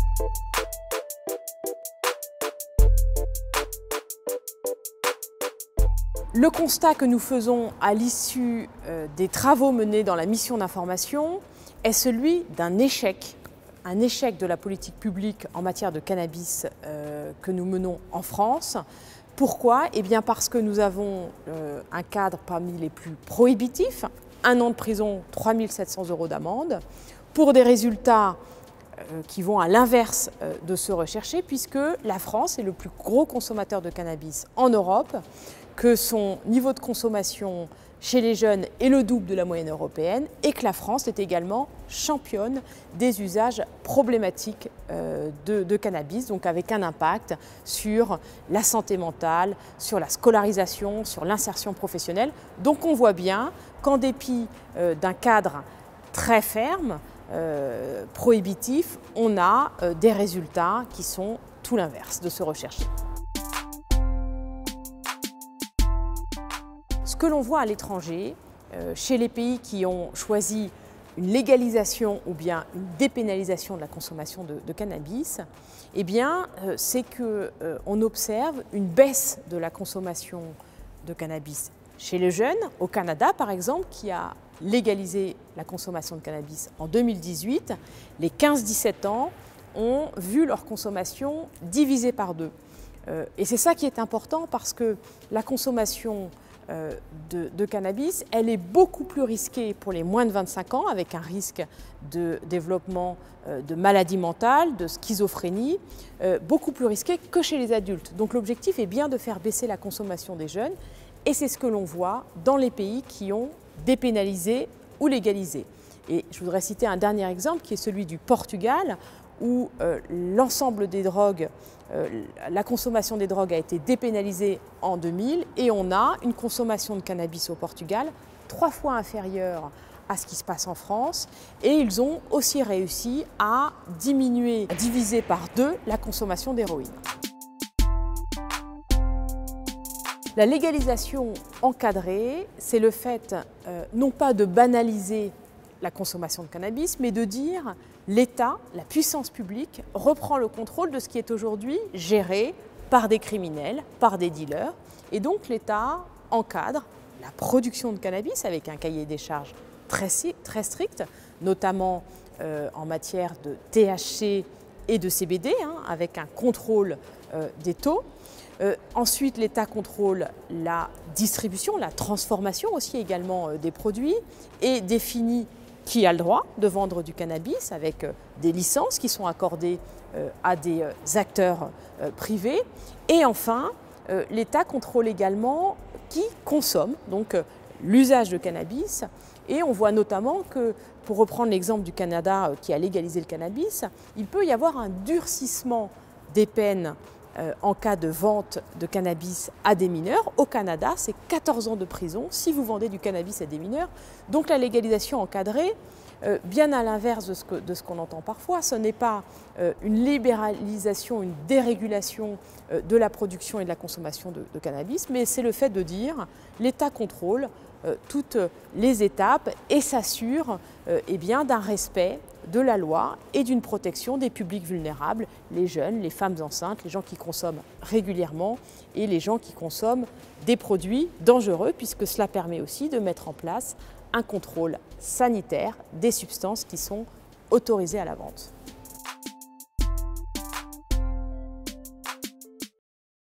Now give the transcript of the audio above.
Le constat que nous faisons à l'issue des travaux menés dans la mission d'information est celui d'un échec de la politique publique en matière de cannabis que nous menons en France. Pourquoi? Eh bien parce que nous avons un cadre parmi les plus prohibitifs, 1 an de prison, 3 700 € d'amende, pour des résultats qui vont à l'inverse de ceux recherchés, puisque la France est le plus gros consommateur de cannabis en Europe, que son niveau de consommation chez les jeunes est le double de la moyenne européenne et que la France est également championne des usages problématiques de cannabis, donc avec un impact sur la santé mentale, sur la scolarisation, sur l'insertion professionnelle. Donc on voit bien qu'en dépit d'un cadre très ferme, prohibitif, on a des résultats qui sont tout l'inverse de ceux recherchés. Ce que l'on voit à l'étranger, chez les pays qui ont choisi une légalisation ou bien une dépénalisation de la consommation de cannabis, eh bien, c'est qu'on observe une baisse de la consommation de cannabis chez les jeunes. Au Canada, par exemple, qui a légalisé la consommation de cannabis en 2018, les 15-17 ans ont vu leur consommation divisée par 2. Et c'est ça qui est important parce que la consommation de cannabis, elle est beaucoup plus risquée pour les moins de 25 ans, avec un risque de développement de maladies mentales, de schizophrénie, beaucoup plus risqué que chez les adultes. Donc l'objectif est bien de faire baisser la consommation des jeunes, et c'est ce que l'on voit dans les pays qui ont dépénalisé ou légalisé. Et je voudrais citer un dernier exemple qui est celui du Portugal, où l'ensemble des drogues, la consommation des drogues a été dépénalisée en 2000 et on a une consommation de cannabis au Portugal 3 fois inférieure à ce qui se passe en France, et ils ont aussi réussi à diminuer, à diviser par 2 la consommation d'héroïne. La légalisation encadrée, c'est le fait non pas de banaliser la consommation de cannabis, mais de dire l'État, la puissance publique, reprend le contrôle de ce qui est aujourd'hui géré par des criminels, par des dealers. Et donc l'État encadre la production de cannabis avec un cahier des charges très strict, notamment en matière de THC et de CBD, avec un contrôle des taux. Ensuite, l'État contrôle la distribution, la transformation aussi également des produits et définit qui a le droit de vendre du cannabis avec des licences qui sont accordées à des acteurs privés. Et enfin, l'État contrôle également qui consomme, donc l'usage de cannabis. Et on voit notamment que, pour reprendre l'exemple du Canada qui a légalisé le cannabis, il peut y avoir un durcissement des peines en cas de vente de cannabis à des mineurs. Au Canada, c'est 14 ans de prison si vous vendez du cannabis à des mineurs. Donc la légalisation encadrée, bien à l'inverse de ce qu'on entend parfois, ce n'est pas une libéralisation, une dérégulation de la production et de la consommation de cannabis, mais c'est le fait de dire l'État contrôle toutes les étapes et s'assure d'un respect de la loi et d'une protection des publics vulnérables, les jeunes, les femmes enceintes, les gens qui consomment régulièrement et les gens qui consomment des produits dangereux, puisque cela permet aussi de mettre en place un contrôle sanitaire des substances qui sont autorisées à la vente.